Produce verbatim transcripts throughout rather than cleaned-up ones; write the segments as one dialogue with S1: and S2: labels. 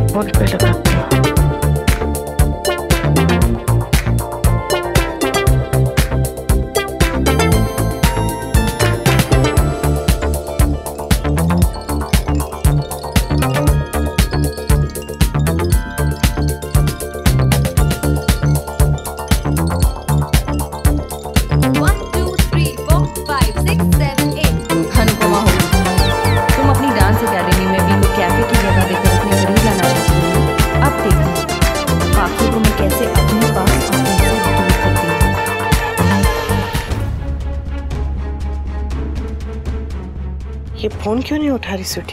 S1: Phone पे लगाती हूँ। ये फोन क्यों नहीं उठा रही स्वीटी?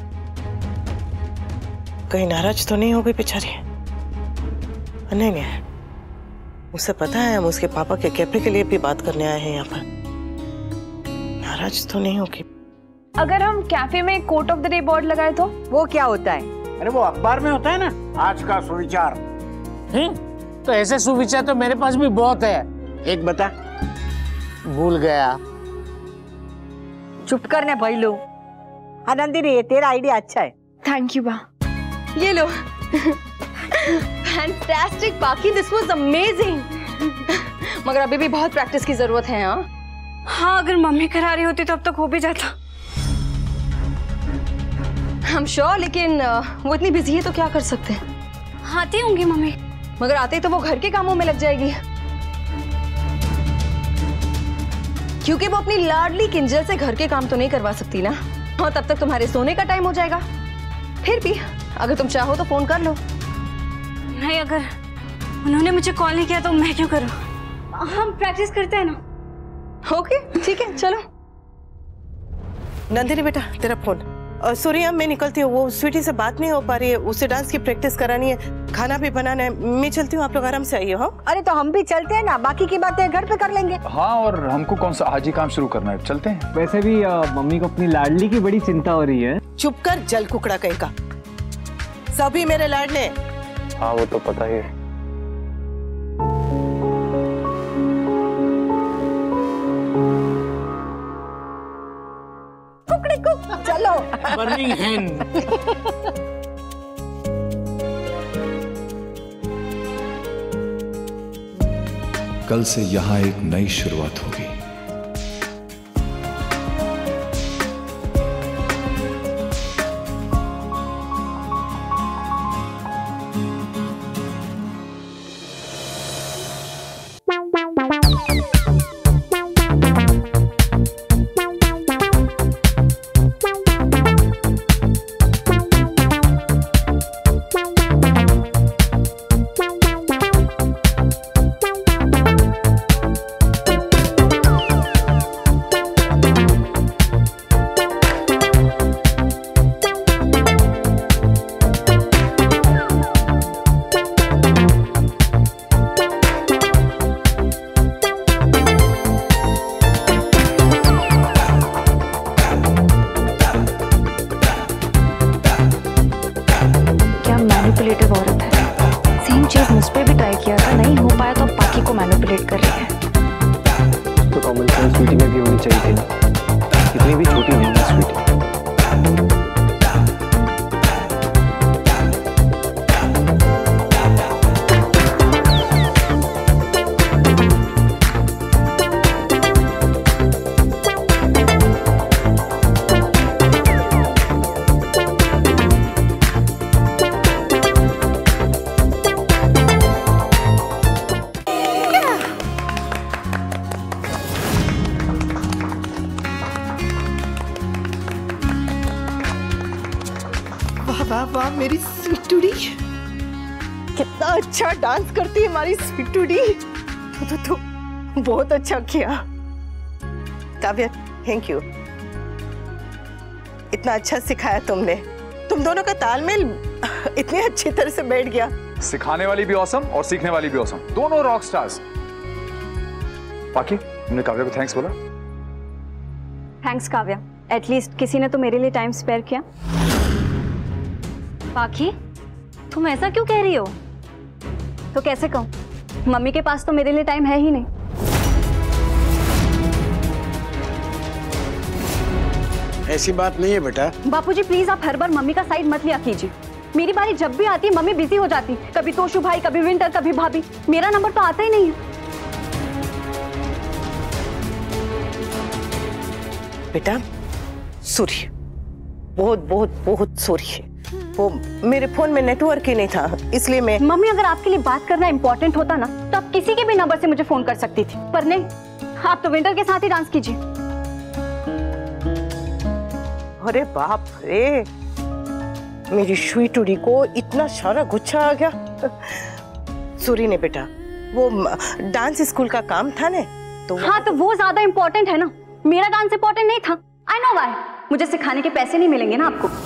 S1: कहीं नाराज तो नहीं हो गई बेचारी? नहीं नहीं, उसे पता है हम उसके पापा के कैफे के लिए भी बात करने आए हैं यहाँ पर। नाराज तो नहीं होगी।
S2: अगर हम कैफे में quote of the day board लगाए तो?
S3: वो क्या होता है?
S4: अरे वो अखबार में होता है ना, आज का सुविचार।
S5: हम्म, तो ऐसे सुविचार तो मेरे पास भी बहुत है।
S4: एक बता।
S5: भूल गया।
S3: चुप करने भाई लो। हाँ नंदिनी, ये तेरा आइडिया अच्छा है।
S2: थैंक यू बा। ये लो। फैंटास्टिक बाकी, दिस वाज अमेजिंग। मगर अभी भी बहुत प्रैक्टिस की जरूरत है। हाँ
S6: हाँ, अगर मम्मी करा रही होती तो अब तक हो भी जाता।
S2: हम श्योर, लेकिन वो इतनी बिजी है तो क्या कर सकते हैं।
S6: आती होंगी मम्मी,
S2: मगर आते ही तो वो घर के कामों में लग जाएगी, क्योंकि वो अपनी लाडली किंजल से घर के काम तो नहीं करवा सकती ना। और तब तक तुम्हारे सोने का टाइम हो जाएगा। फिर भी अगर तुम चाहो तो फोन कर लो।
S6: नहीं, अगर उन्होंने मुझे कॉल नहीं किया तो मैं क्यों करूं? हम प्रैक्टिस करते हैं ना।
S2: ओके ठीक है, चलो।
S1: नंदिनी बेटा, तेरा फोन। सूर्या, मैं निकलती हूँ, वो स्वीटी से बात नहीं हो पा रही है, उससे डांस की प्रैक्टिस करानी है, खाना भी बनाना है। मैं चलती हूँ, आप लोग आराम से आइए। हाँ
S3: अरे तो हम भी चलते हैं ना, बाकी की बातें घर पे कर लेंगे।
S7: हाँ, और हमको कौन सा आज ही काम शुरू करना है, चलते हैं।
S8: वैसे भी आ, मम्मी को अपनी लाडली की बड़ी चिंता हो रही है।
S1: चुप कर जल कुकड़ा कहीं का। सभी मेरे लाडले।
S7: हाँ वो तो पता ही है।
S3: कुकड़ी कुक, चलो।
S5: Burning hand.
S9: कल से यहां एक नई शुरुआत होगी।
S6: मैनिपुलेटिव औरत है। सेम चीज मुझ पे भी ट्राई किया था, नहीं हो पाया तो बाकी को मैनिपुलेट कर रही है।
S8: तो कॉमन सेंस स्वीटी में भी होनी चाहिए थी ना, इतनी भी छोटी नहीं है स्वीटी।
S1: वाह वाह, मेरी स्वीटूडी कितना अच्छा डांस करती है हमारी स्वीटूडी। तो, तो, तो बहुत अच्छा किया काव्या, थैंक यू। इतना अच्छा सिखाया तुमने। तुम दोनों का तालमेल इतनी अच्छी तरह से बैठ गया।
S7: सिखाने वाली भी औसम और सीखने वाली भी औसम, दोनों रॉक स्टार्स। बाकी तुमने काव्या को थैंक्स बोला?
S6: थैंक्स काव्या, एटलीस्ट किसी ने तो मेरे लिए टाइम स्पेयर किया। बाकी तुम ऐसा क्यों कह रही हो? तो कैसे कहूं, मम्मी के पास तो मेरे लिए टाइम है ही नहीं।
S4: ऐसी बात नहीं है बेटा।
S6: बापूजी प्लीज आप हर बार मम्मी का साइड मत लिया कीजिए। मेरी बारी जब भी आती है मम्मी बिजी हो जाती, कभी तोशु भाई, कभी विंटर, कभी भाभी। मेरा नंबर तो आता ही नहीं है।
S1: बेटा सॉरी, बहुत बहुत बहुत सॉरी। वो मेरे फोन में नेटवर्क ही नहीं था, इसलिए मैं।
S6: मम्मी अगर आपके लिए बात करना इम्पोर्टेंट होता ना तो आप किसी के भी नंबर से मुझे फोन कर सकती थी, पर नहीं, आप तो विंटर के साथ ही डांस कीजिए।
S1: अरे बाप रे, मेरी स्वीटूरी को इतना सारा गुच्छा आ गया। सॉरी ने बेटा, वो डांस स्कूल का काम था ने तो।
S6: हाँ तो वो ज्यादा इम्पोर्टेंट है ना, मेरा डांस इम्पोर्टेंट नहीं था। आई नो व्हाई, मुझे सिखाने के पैसे नहीं मिलेंगे ना आपको।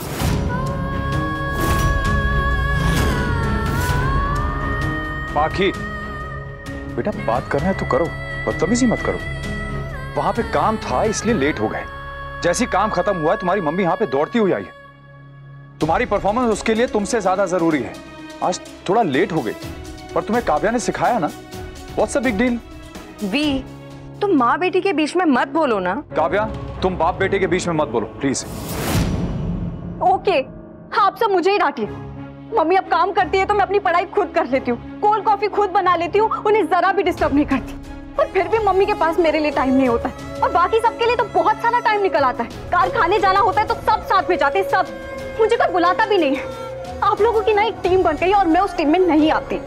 S7: पाखी बेटा, बात करना है तो करो, बदतमीजी मत करो। वहां पे काम था इसलिए लेट हो गए। जैसे ही काम खत्म हुआ है तुम्हारी मम्मी यहाँ पे दौड़ती हुई आई है। तुम्हारी परफॉर्मेंस उसके लिए तुमसे ज्यादा जरूरी है। आज थोड़ा लेट हो गई, पर तुम्हें काव्या ने सिखाया ना, what's a big deal.
S2: We, तुम माँ बेटी के बीच में मत बोलो ना।
S7: काव्या, तुम बाप बेटे के बीच में मत बोलो प्लीज।
S6: ओके, आप सब मुझे ही डांटिए। मम्मी अब काम करती है तो मैं अपनी पढ़ाई खुद कर लेती हूँ, कोल्ड कॉफी खुद बना लेती हूँ, उन्हें जरा भी डिस्टर्ब नहीं करती। और फिर भी मम्मी के पास मेरे लिए टाइम नहीं होता है, और बाकी सबके लिए तो बहुत सारा टाइम निकल आता है। कारखाने जाना होता है तो सब साथ में जाते हैं, सब। मुझे कोई बुलाता भी नहीं है। आप लोगों की ना एक टीम बन गई और मैं उस टीम में नहीं आती।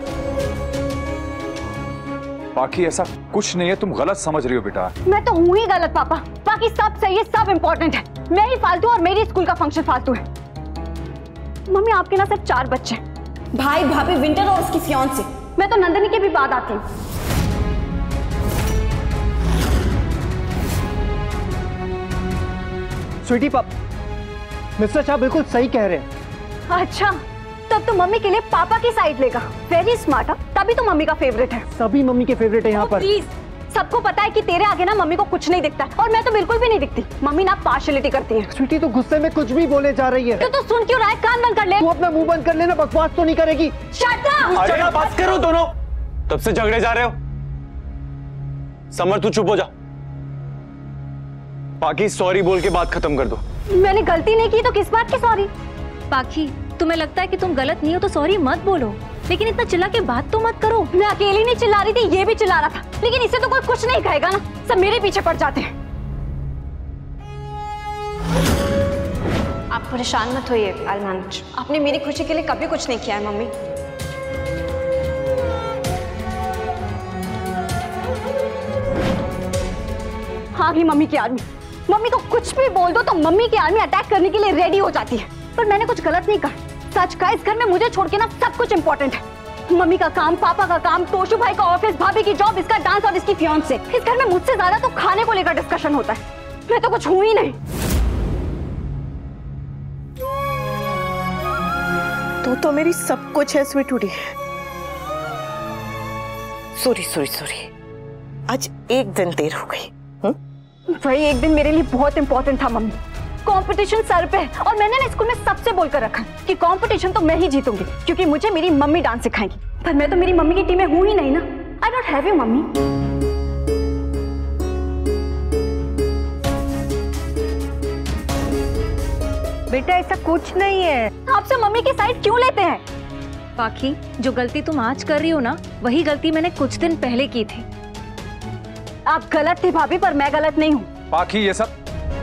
S7: बाकी ऐसा कुछ नहीं है, तुम गलत समझ रही हो बेटा।
S6: मैं तो हूँ ही गलत पापा, बाकी सब सही है, सब इम्पोर्टेंट है। मैं ही फालतू और मेरी स्कूल का फंक्शन फालतू है। मम्मी आपके ना सिर्फ चार बच्चे हैं, भाई, भाभी, विंटर और उसकी फियांसे। मैं तो नंदिनी के भी बाद आती हूँ।
S8: स्वीटी पाप, मिस्टर शाह बिल्कुल सही कह रहे हैं।
S6: अच्छा, तब तो मम्मी के लिए पापा की साइड लेगा। वेरी स्मार्ट, तभी तो मम्मी का फेवरेट है।
S8: सभी मम्मी के फेवरेट है यहाँ पर।
S6: प्लीज, सबको पता है कि तेरे आगे ना मम्मी को कुछ नहीं दिखता, और मैं तो बिल्कुल भी नहीं दिखती। मम्मी ना पार्शियलिटी करती है।
S8: स्वीटी तो गुस्से में कुछ भी बोले जा रही है।
S6: तो, तो सुन क्यों रहा है? कान बंद कर ले।
S8: तू अपना मुंह बंद कर लेना, बकवास तो नहीं करेगी।
S6: Shut up!
S10: अरे बस करो दोनों, तब से झगड़े जा रहे हो। समर तू चुप हो जा, बाकी सॉरी बोल के बात खत्म कर दो।
S6: मैंने गलती नहीं की तो किस बात की सॉरी?
S11: पाखी, तुम्हें लगता है कि तुम गलत नहीं हो तो सॉरी मत बोलो, लेकिन इतना चिल्ला के बात तो मत करो।
S6: मैं अकेली नहीं चिल्ला रही थी, ये भी चिल्ला रहा था, लेकिन इसे तो कोई कुछ नहीं कहेगा ना, सब मेरे पीछे पड़ जाते हैं।
S2: आप परेशान मत होइए अरमान, आपने मेरी खुशी के लिए कभी कुछ नहीं किया है मम्मी।
S6: हाँ ही मम्मी की आर्मी। मम्मी को कुछ भी बोल दो तो मम्मी की आर्मी अटैक करने के लिए रेडी हो जाती है। पर मैंने कुछ गलत नहीं कहा। सच का, इस घर में मुझे छोड़ के ना सब कुछ इंपॉर्टेंट है। मम्मी का काम, पापा का काम, तोशु भाई का ऑफिस, भाभी की जॉब, इसका डांस और इसकी फियांसे। इस घर में मुझसे ज्यादा तो खाने को लेकर डिस्कशन होता है। मैं तो कुछ हूं ही नहीं।
S1: तू तो मेरी सब कुछ है स्वीटूडी। सॉरी सॉरी सॉरी, आज एक दिन देर हो गई।
S6: वही एक दिन मेरे लिए बहुत इंपॉर्टेंट था मम्मी। कंपटीशन सर पे है, और मैंने ना स्कूल में सबसे बोलकर रखा कि कंपटीशन तो मैं ही जीतूंगी, क्योंकि मुझे मेरी मम्मी डांस सिखाएंगी। पर मैं तो मेरी मम्मी की टीम में हूं ही नहीं ना। I don't have you mummy.
S3: बेटा ऐसा कुछ नहीं है।
S6: आपसे मम्मी की साइड क्यों लेते हैं?
S11: पाखी, जो गलती तुम आज कर रही हो ना, वही गलती मैंने कुछ दिन पहले की थी।
S6: आप गलत थे भाभी, पर मैं गलत नहीं हूँ।
S7: पाखी, ये सब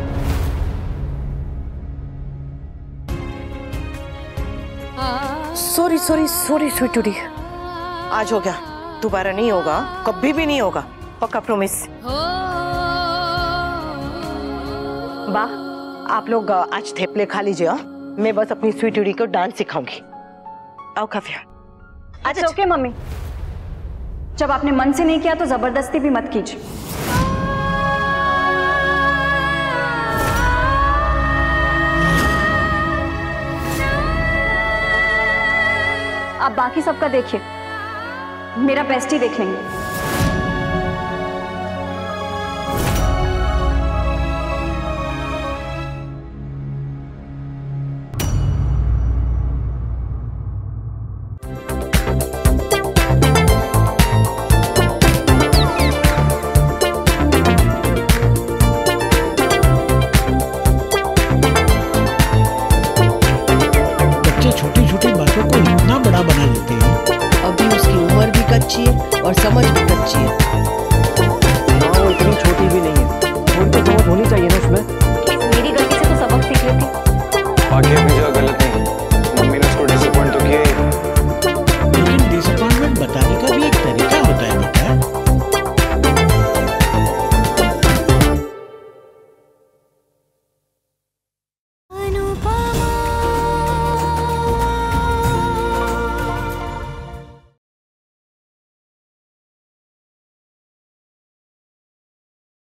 S1: सॉरी सॉरी सॉरी स्वीटूडी, आज हो गया, दोबारा नहीं होगा, कभी भी नहीं होगा, पक्का प्रॉमिस। बा, आप लोग आज थेपले खा लीजिए। मैं बस अपनी स्वीटूडी को डांस सिखाऊंगी। आओ काव्या।
S6: अच्छा ओके मम्मी, जब आपने मन से नहीं किया तो जबरदस्ती भी मत कीजिए। आप बाकी सबका देखिए, मेरा बेस्ट ही देख लेंगे।
S12: और समझ भी कच्ची है।